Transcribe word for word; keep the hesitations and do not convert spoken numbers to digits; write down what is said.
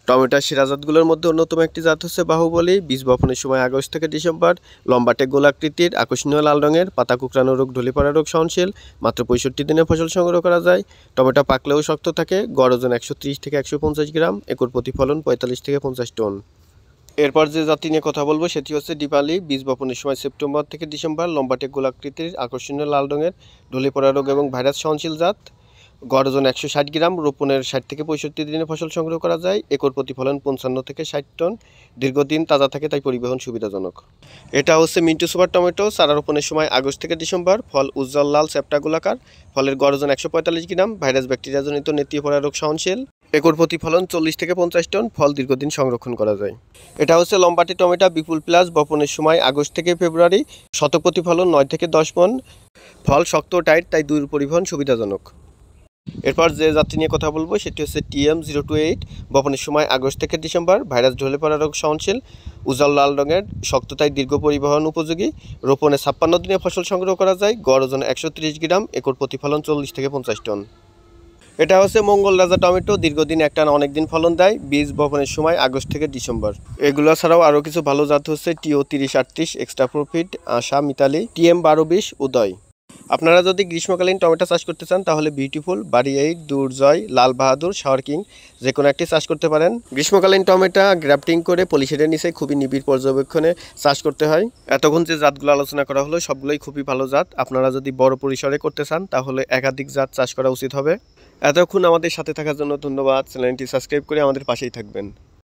টমেটোর সেরা জাতগুলোর মধ্যে অন্যতম একটি জাত হচ্ছে বাহুবলী। বীজ বপনের সময় আগস্ট থেকে ডিসেম্বর। লম্বাটে গোলাকৃতির, আকর্ষণীয় লাল রঙের, পাতা কুকড়ানো রোগ, ঢলে পড়া রোগ সহনশীল। মাত্র পঁয়ষট্টি দিনে ফসল সংগ্রহ করা যায়। টমেটো পাকলেও শক্ত থাকে। গড় ওজন একশো ত্রিশ থেকে একশো পঞ্চাশ গ্রাম। একর প্রতি ফলন পঁয়তাল্লিশ থেকে পঞ্চাশ টন। এরপর যে জাতি নিয়ে কথা বলবো সেটি হচ্ছে দীপালি। বীজ বপনের সময় সেপ্টেম্বর থেকে ডিসেম্বর। লম্বাটে গোলাকৃতির, আকর্ষণীয় লাল রঙের, ঢলে পড়া রোগ এবং ভাইরাস সহনশীল জাত। গড় ওজন একশো ষাট গ্রাম। রোপণের ষাট থেকে পঁয়ষট্টি দিনে ফসল সংগ্রহ করা যায়। একর প্রতি ফলন পঞ্চান্ন থেকে ষাট টন। দীর্ঘদিন তাজা থাকে, তাই পরিবহন সুবিধাজনক। এটা হচ্ছে মিন্টু সুপার টমেটো। চারা রোপণের সময় আগস্ট থেকে ডিসেম্বর। ফল উজ্জ্বল লাল, চ্যাপ্টা গোলাকার। ফলের গড় ওজন একশো পঁয়তাল্লিশ গ্রাম। ভাইরাস ব্যাকটেরিয়াজনিত নেতিয়ে পড়া রোগ সহনশীল। একর প্রতি ফলন চল্লিশ থেকে পঞ্চাশ টন। ফল দীর্ঘদিন সংরক্ষণ করা যায়। এটা হচ্ছে লম্বাটি টমেটো বিপুল প্লাস। বপনের সময় আগস্ট থেকে ফেব্রুয়ারি। শতক প্রতি ফলন নয় থেকে দশ মন। ফল শক্ত টাইট, তাই দূর পরিবহন সুবিধাজনক। এরপর যে জাতটি নিয়ে কথা বলবো সেটি হচ্ছে টিএম জিরো টু এইট। বপনের সময় আগস্ট থেকে ডিসেম্বর। ভাইরাস ঢলে পড়া রোগ সহনশীল। উজ্জ্বল লাল রঙের, শক্ততায় দীর্ঘ পরিবহন উপযোগী। রোপণে ছাপ্পান্ন দিনে ফসল সংগ্রহ করা যায়। গড় ওজন একশো ত্রিশ গ্রাম। একর প্রতিফলন চল্লিশ থেকে পঞ্চাশ টন। এটা হচ্ছে মঙ্গল রাজা টমেটো। দীর্ঘদিন একটানা অনেকদিন ফলন দেয়। বীজ বপনের সময় আগস্ট থেকে ডিসেম্বর। এগুলো ছাড়াও আরও কিছু ভালো জাত হচ্ছে টিও তিরিশ আটত্রিশ, extra profit, Asha, Mitali, TM বারো বিশ, উদয়। আপনারা যদি গ্রীষ্মকালীন টমেটো চাষ করতে চান তাহলে বিউটিফুল, বাড়ি eight, Durjoy, Lal Bahadur, shower king যে কোনো একটি চাষ করতে পারেন। গ্রীষ্মকালীন টমেটো গ্রাফটিং করে পলিশেডের নিচে খুবই নিবিড় পর্যবেক্ষণে চাষ করতে হয়। এতক্ষণ যে জাতগুলো আলোচনা করা হলো সবগুলোই খুবই ভালো জাত। আপনারা যদি বড় পরিসরে করতে চান তাহলে একাধিক জাত চাষ করা উচিত হবে। এতক্ষণ আমাদের সাথে থাকার জন্য ধন্যবাদ। চ্যানেলটি সাবস্ক্রাইব করে আমাদের পাশেই থাকবেন।